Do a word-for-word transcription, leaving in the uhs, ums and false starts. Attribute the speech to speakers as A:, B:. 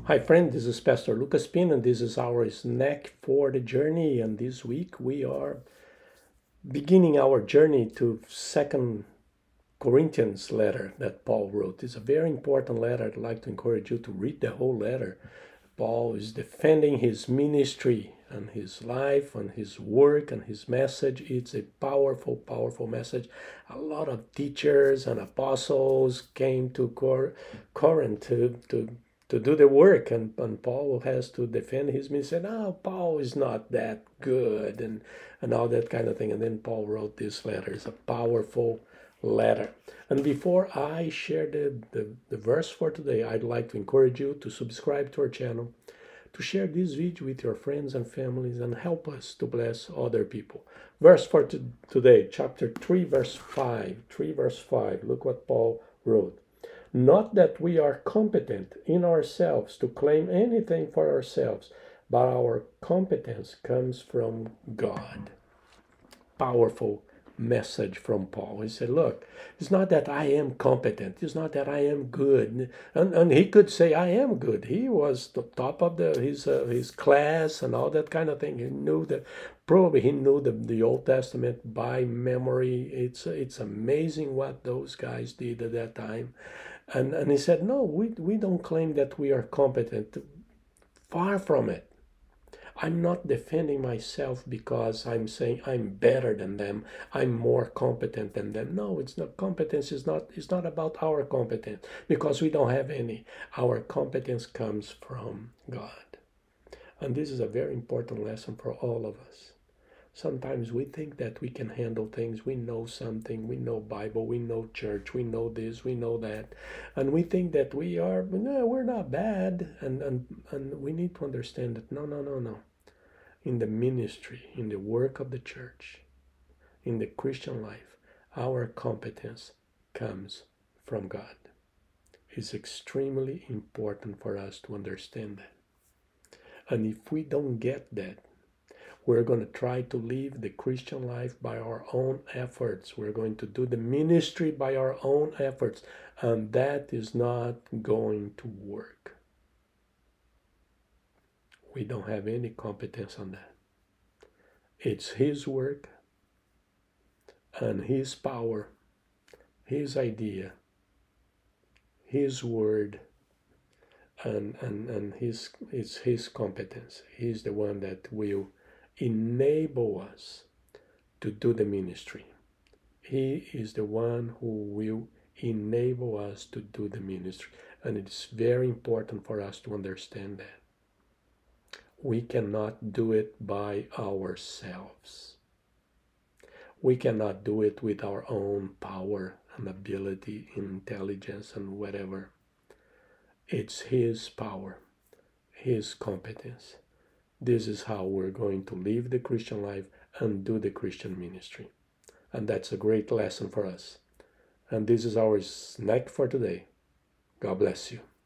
A: Hi friend, this is Pastor Lucas Pin and this is our snack for the journey, and this week we are beginning our journey to Second Corinthians letter that Paul wrote. It's a very important letter. I'd like to encourage you to read the whole letter. Paul is defending his ministry and his life and his work and his message. It's a powerful, powerful message. A lot of teachers and apostles came to Cor- Corinth to, to, to do the work, and, and Paul has to defend his ministry. No, Paul is not that good, and, and all that kind of thing. And then Paul wrote this letter. It's a powerful letter. And before I share the, the, the verse for today, I'd like to encourage you to subscribe to our channel, to share this video with your friends and families, and help us to bless other people. Verse for to, today, chapter three, verse five. three, verse five. Look what Paul wrote. Not that we are competent in ourselves to claim anything for ourselves, but our competence comes from God. Powerful message from Paul. He said, look, it's not that I am competent. It's not that I am good. And, and he could say, I am good. He was the top of the his uh, his class and all that kind of thing. He knew that, probably he knew the, the Old Testament by memory. It's it's amazing what those guys did at that time. And, and he said, no, we, we don't claim that we are competent. Far from it. I'm not defending myself because I'm saying I'm better than them. I'm more competent than them. No, it's not. Competence is not. It's not about our competence, because we don't have any. Our competence comes from God, and this is a very important lesson for all of us. Sometimes we think that we can handle things. We know something. We know Bible. We know church. We know this. We know that, and we think that we are. No, we're not bad. And and and we need to understand that. No, no, no, no. In the ministry, in the work of the church, in the Christian life, our competence comes from God. It's extremely important for us to understand that. And if we don't get that, we're going to try to live the Christian life by our own efforts. We're going to do the ministry by our own efforts. And that is not going to work. We don't have any competence on that. It's His work and His power, His idea, His word, and, and, and his, it's His competence. He's the one that will enable us to do the ministry. He is the one who will enable us to do the ministry. And it's very important for us to understand that. We cannot do it by ourselves. We cannot do it with our own power and ability, intelligence, and whatever. It's His power, His competence. This is how we're going to live the Christian life and do the Christian ministry. And that's a great lesson for us. And this is our snack for today. God bless you.